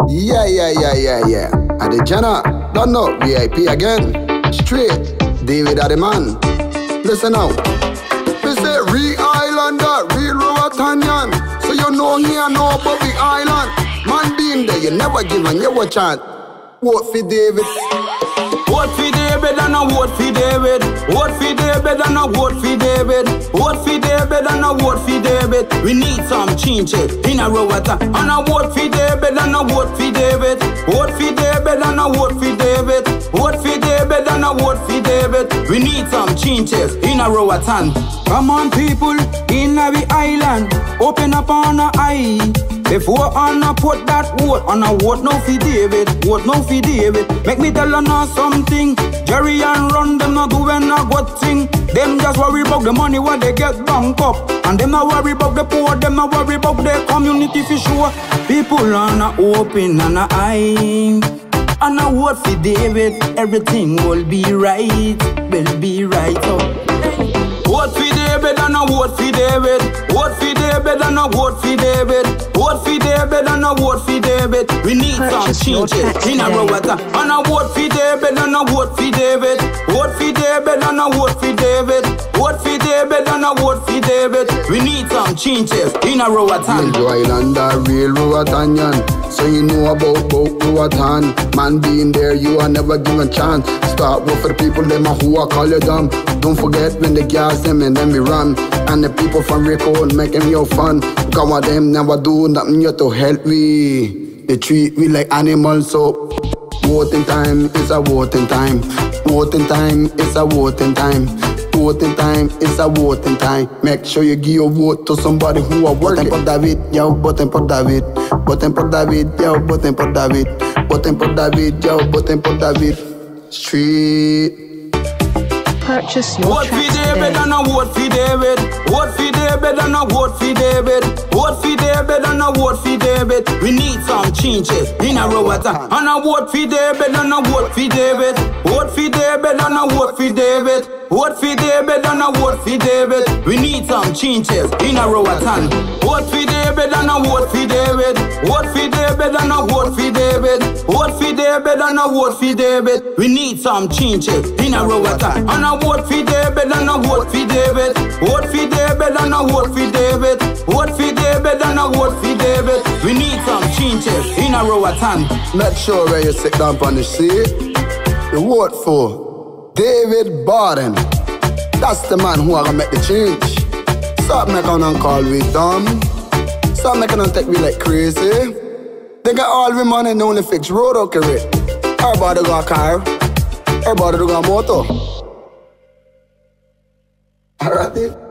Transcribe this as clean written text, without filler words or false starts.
Yeah. Adi Jenna, don't know, VIP again. Straight, David are the man. Listen now. We say real Islander, real Rowatanyan. So you know here, know about the island. Man being there, you never give and you a chance. Vote for David. Vote for David and a vote for David. Vote for David and a vote for David. Vote for David and a vote for David. We need some changes in a Rowata. And a vote for David and a vote for David. Vote for David and a vote for David. Vote for David and a vote for David. We need some changes in a Rowatan. Come on people, in a island. Open up on a eye. Before Anna put that vote on a vote no for David, vote no for David. Make me tell her now something. Jerry and Ron, them not doing a good thing. Them just worry about the money what they get banked up. And them not worry about the poor, them not worry about their community for sure. People are not open and a eye. And a vote for David, everything will be right, will be right up. Vote for David and a vote for David. Vote for David and a vote for David. Vote for David and a vote for David. We need some changes in a Rowata. And a vote for David and a vote for David. Vote for David and a vote for David. Vote for David and a vote for David. We need some changes in a Rowatan. Real Islander, real Rowatanyan. So you know about Rowatan. Man being there, you are never given chance. Start work for the people, them who are call you dumb. Don't forget when the girls them and then we run. And the people from Rico making your fun. Come on, them never do nothing here to help we. They treat we like animals, so voting time is a voting time. Voting time is a voting time. Voting time is a voting time. Make sure you give your vote to somebody who are working. Voting for David, yo, voting for David. Voting for David, yo, voting for David. Voting for David, yo, voting for David. Street. Purchase your vote tracks for David today. and a vote for David. Vote for David and a vote for David. Vote for David and a vote for David. We need some changes in a Rowata. And a vote for David and a vote for David. Vote for David and a vote for David. Vote for David and a vote for David. We need some changes in a Rowatan. Vote for David and a vote for David. Vote for David and a vote for David. Vote for David and a vote for David. We need some changes in a Rowatan. And a vote for David and a vote for David. Vote for David and a vote for David. Vote for David and a vote for David. We need some changes in a Rowatan. Make sure where you sit down on the seat. You vote for David Barden. That's the man who are gonna make the change. Stop making them call we dumb. Stop making them take me like crazy. They got all the money and only fix road okay. Everybody got a car. Everybody got a motor. Alright.